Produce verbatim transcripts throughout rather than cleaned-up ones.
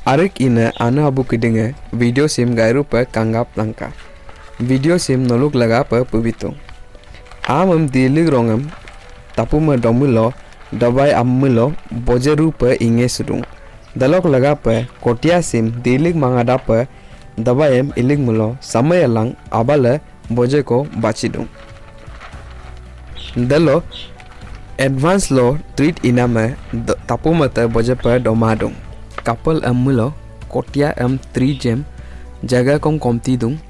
Arik ina ana abu kedenge video sim gairu pa kanggap langka. Video sim noluk laga pa pubitung. Amam dilig rongam tapu ma domulo dabai amulo bojeru pa inge sudung. Dalok laga pa kotia sim dilig mangada pa dabayem ilig mulo samayalang abala boje ko bachidung. Dalo advance lo treat inama tapu mata boje pa domadung. Couple am mulo kotia am three gem jaga kom komti dung.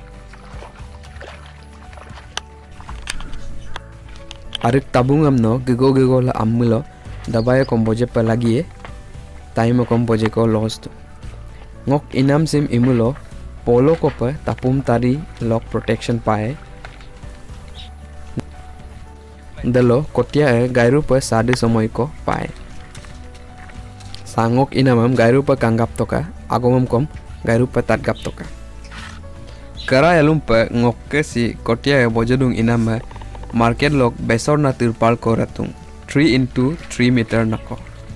Arik tabung am no gigo gigo la am mulo dabaya kom boje pa lagi e time kom boje ko lost. Ngok inam sim imulo polo ko pa tapum tari lock protection pae. Dalo kotia e gairu pa sade somoy ko pae. Sangok inamam gairu pa kanggap toka agomam kom gairu pa tatgap toka. Kara yalum pa ngok ke si kotia e bojadung inama market lok besor na tirpal ko ratung three into three meter nako.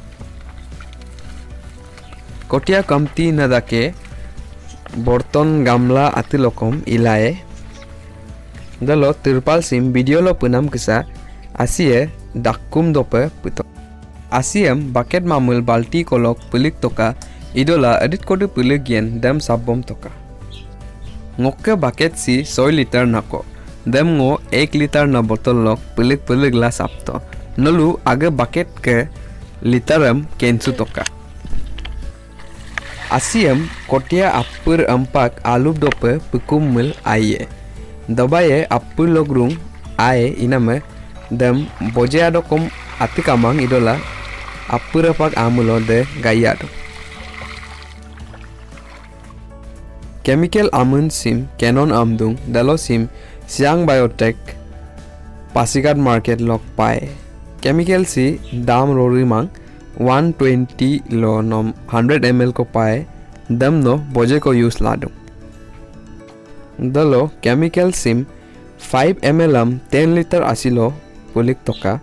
Kotia kamti na dake borton gamla atilokom ilae. Dalo tirpal sim video lo punam kesa asie dakum dope puto. Asiem bucket mamul balti kolok pulik toka idola edit kode pulik yen dam sabbom toka. Ngokke bucket si soy liter nako dam ngo एक liter na botol lok pulik pulik la sapto nolu age bucket ke literam kensu toka. Asiem kotia appur ampak alub dope pukum mil aye dabaye appur logrung aye iname dam boje adokom atikamang idola appura pak amulo de gayado. Chemical amun sim Canon amdung dalo sim Siang Biotech Pasikat market lok pae. Chemical si dam rori mang one twenty lo nom one hundred milliliters ko pae dam no boje ko use ladung. Dalo chemical sim five milliliters am ten liter asilo pulik toka.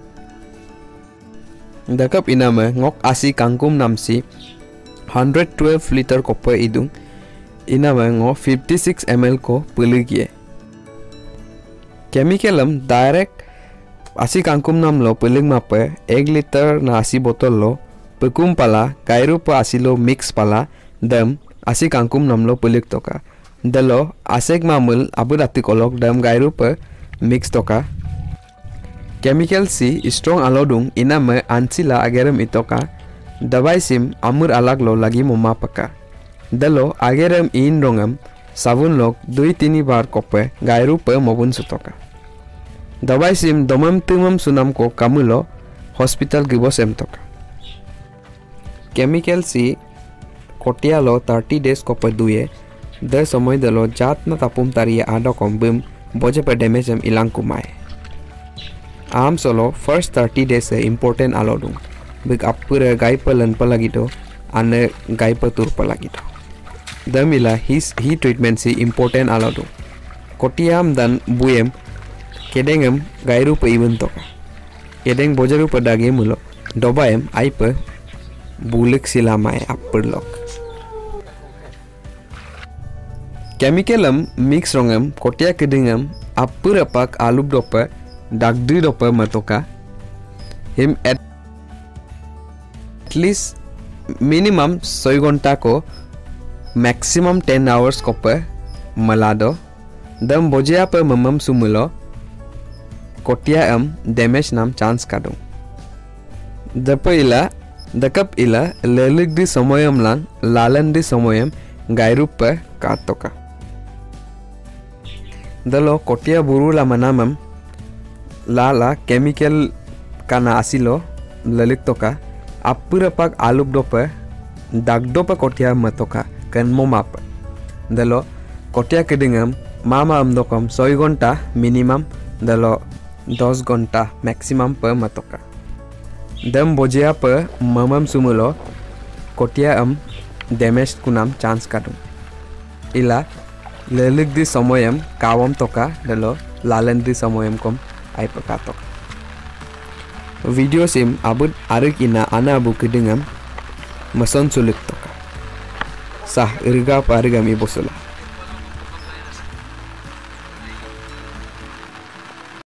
Dakap inama ngok asi kangkum namsi one hundred twelve liter kopa idung inama ngo fifty-six milliliters ko puligye. Chemicalam direct asi kangkum nam lo pulig mape one liter na asi botol lo pekum pala gairu pa asilo mix pala dam asi kangkum nam lo pulig toka. Dalo asek mamul abu dati kolok dam gairu pa mix toka. Chemical si strong alodung inama ansila ageram itoka dabai sim amur alag lo lagi moma paka. Dalo ageram in rongam sabun lok dui tini bar kope gairu pe mobun sutoka. Dabai sim domam tumam sunam ko kamulo hospital gibos em toka. Chemical si kotia lo thirty days kope duye de somoy dalo jat na tapum tariya ado kombim boje pe damage em ilang kumai. Am solo first thirty days e important alodung big appura gai palan palagito ane gai patur palagito damila his he treatment si important alodung kotiam dan buem kedengem gairu pa ibun toka kedeng bojaru pa dage mulo dobaem aipa bulik silamai appur lok. Chemicalam mix rongam kotia kedengem appur apak alub dopa dagdi dopa matoka him at least minimum six gonta ko maximum ten hours kopa malado dam bojea pa mamam sumulo kotia am damage nam chance kadung. Dapa ila dakap ila lelik di samoyam lang lalan di samoyam gairu pa katoka. Dalo kotia buru la manamam lala chemical kana asilo lalik toka appura pak alub dopa dagdo pa kotia matoka kan momap dalo kotia kedingam mama am dokam six gonta minimum dalo ten gonta maximum pa matoka dam bojea pa mamam sumulo kotia am damage kunam chance kadum ila lalik di samoyam kawam toka dalo lalan di samoyam kom ai pakatok. Video sim abud arik ina ana abu kedengam mason sulik toka. sah irga pa irga mi bosola.